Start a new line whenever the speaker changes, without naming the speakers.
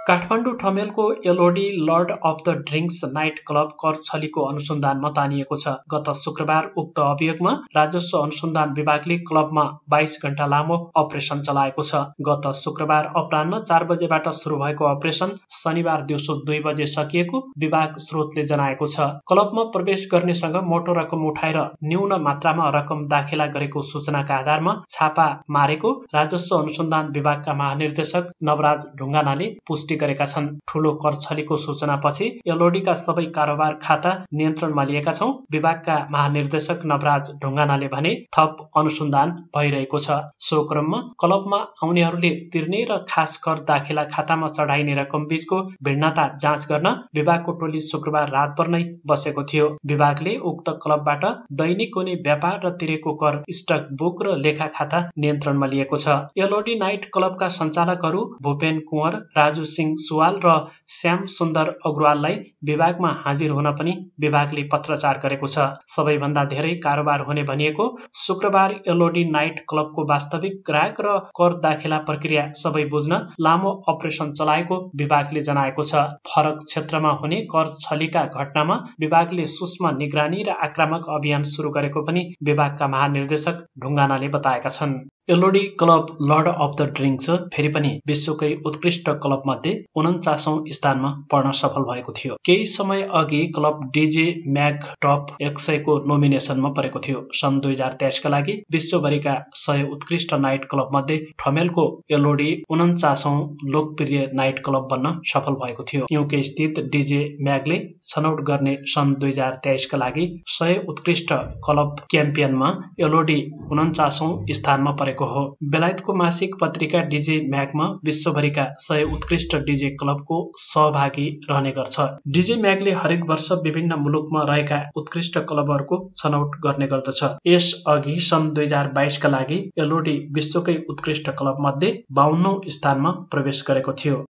काठमाडौँ ठमेलको LOD lord of the drinks night club करछलीको अनुसन्धानमा तानिएको छ। गत शुक्रबार उक्त अभियोगमा राजस्व अनुसन्धान विभागले क्लबमा 22 घण्टा लामो अपरेसन चलाएको छ। गत शुक्रबार अपराह्न 4 बजेबाट शुरू भएको अपरेसन शनिबार दिउँसो 2 बजे सकिएको विभाग स्रोतले जनाएको छ। क्लबमा प्रवेश गर्नेसँग मोटो रकम उठाएर न्यून मात्रामा रकम दाखिला गरेको सूचनाका आधारमा छापा मारेको राजस्व अनुसन्धान विभागका महानिर्देशक नवराज ढुङ्गानाले पुष्टि गरेका छन्। ठूलो करछलीको सूचनापछि एलओडीका सबै कारोबार खाता नियन्त्रणमा लिएका छौं। विभागका महानिर्देशक नवराज ढुङ्गानाले भने थप अनुसन्धान भइरहेको छ। सो क्रममा क्लबमा आउनेहरूले तिर्ने र खास कर दाखिला खातामा चढाइने रकम बीचको भिन्नता जाँच गर्न विभागको टोली शुक्रबार रातभर नै बसेको थियो। विभागले उक्त क्लबबाट दैनिक हुने व्यापार र तिरेको कर स्टक बुक र लेखा खाता नियन्त्रणमा लिएको छ। एलओडी नाइट क्लबका सञ्चालकहरू भूपेन कुँवर, राजु सिंह सुवाल र श्याम सुन्दर अग्रवाललाई विभागमा हाजिर हुन पनि विभागले पत्रचार गरेको छ। सबैभन्दा धेरै कारोबार हुने भनिएको शुक्रबार एलओडी नाइट क्लबको वास्तविक ग्राहक र कर दाखिला प्रक्रिया सबै बुझ्न लामो अपरेसन चलाएको विभागले जनाएको छ। फरक क्षेत्रमा हुने कर छलीका घटनामा विभागले सूक्ष्म निगरानी र आक्रामक अभियान सुरु गरेको पनि विभागका महानिर्देशक ढुङ्गानाले बताएका छन्। LOD club lord of the drinks फेरि पनि विश्वकै उत्कृष्ट क्लब मध्ये 49औं स्थानमा पर्न सफल भएको थियो। केही समय अघि क्लब डीजे म्याग टप 100 को नोमिनेसनमा परेको थियो। सन् 2023 का लागि विश्वभरिका 100 उत्कृष्ट नाइट क्लब मध्ये ठमेलको एलओडी 49औं लोकप्रिय नाइट क्लब बन्न सफल भएको थियो। युके स्थित डीजे म्यागले छनौट गर्ने सन् 2023 का लागि 100 उत्कृष्ट क्लब च्याम्पियनमा एलओडी 49औं स्थानमा परेको हो। बेलायतको मासिक पत्रिका डीजे म्यागमा विश्वभरिका 100 उत्कृष्ट डीजे क्लबको सहभागी रहने गर्छ। डीजे म्यागले हरेक वर्ष विभिन्न मुलुकमा रहेका उत्कृष्ट क्लबहरूको छनौट गर्ने गर्दछ। यस अघि सन् 2022 का लागि एलओडी विश्वकै उत्कृष्ट क्लब मध्ये 52औं स्थानमा प्रवेश गरेको थियो।